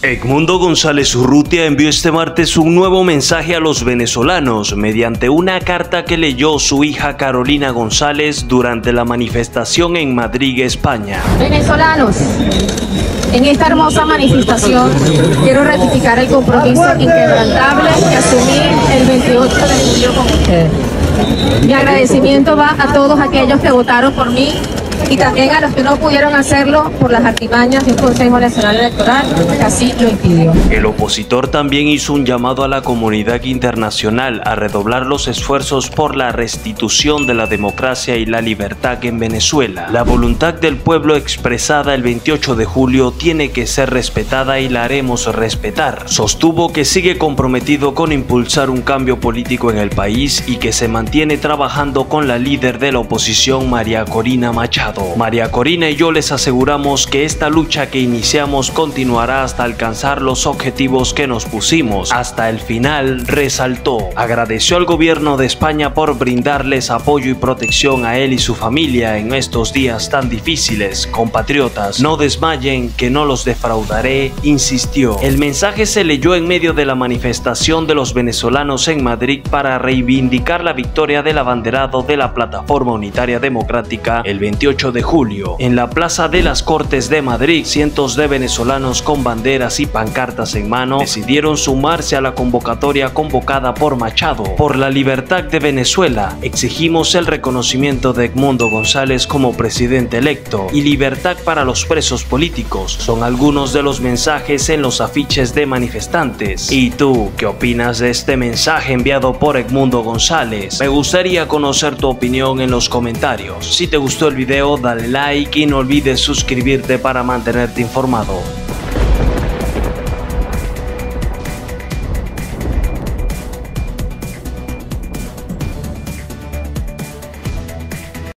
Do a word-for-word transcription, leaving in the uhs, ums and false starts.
Edmundo González Urrutia envió este martes un nuevo mensaje a los venezolanos mediante una carta que leyó su hija Carolina González durante la manifestación en Madrid, España. Venezolanos, en esta hermosa manifestación quiero ratificar el compromiso inquebrantable que asumí el veintiocho de julio con ustedes. Mi agradecimiento va a todos aquellos que votaron por mí y también a los que no pudieron hacerlo por las artimañas de un Consejo Nacional Electoral que así lo impidió. El opositor también hizo un llamado a la comunidad internacional a redoblar los esfuerzos por la restitución de la democracia y la libertad en Venezuela. La voluntad del pueblo expresada el veintiocho de julio tiene que ser respetada y la haremos respetar. Sostuvo que sigue comprometido con impulsar un cambio político en el país y que se mantiene trabajando con la líder de la oposición, María Corina Machado. María Corina y yo les aseguramos que esta lucha que iniciamos continuará hasta alcanzar los objetivos que nos pusimos. Hasta el final, resaltó. Agradeció al gobierno de España por brindarles apoyo y protección a él y su familia en estos días tan difíciles. Compatriotas, no desmayen, que no los defraudaré, insistió. El mensaje se leyó en medio de la manifestación de los venezolanos en Madrid para reivindicar la victoria del abanderado de la Plataforma Unitaria Democrática el veintiocho de julio. En la Plaza de las Cortes de Madrid, cientos de venezolanos con banderas y pancartas en mano decidieron sumarse a la convocatoria convocada por Machado. Por la libertad de Venezuela, exigimos el reconocimiento de Edmundo González como presidente electo y libertad para los presos políticos. Son algunos de los mensajes en los afiches de manifestantes. ¿Y tú, qué opinas de este mensaje enviado por Edmundo González? Me gustaría conocer tu opinión en los comentarios. Si te gustó el video, dale like y no olvides suscribirte para mantenerte informado.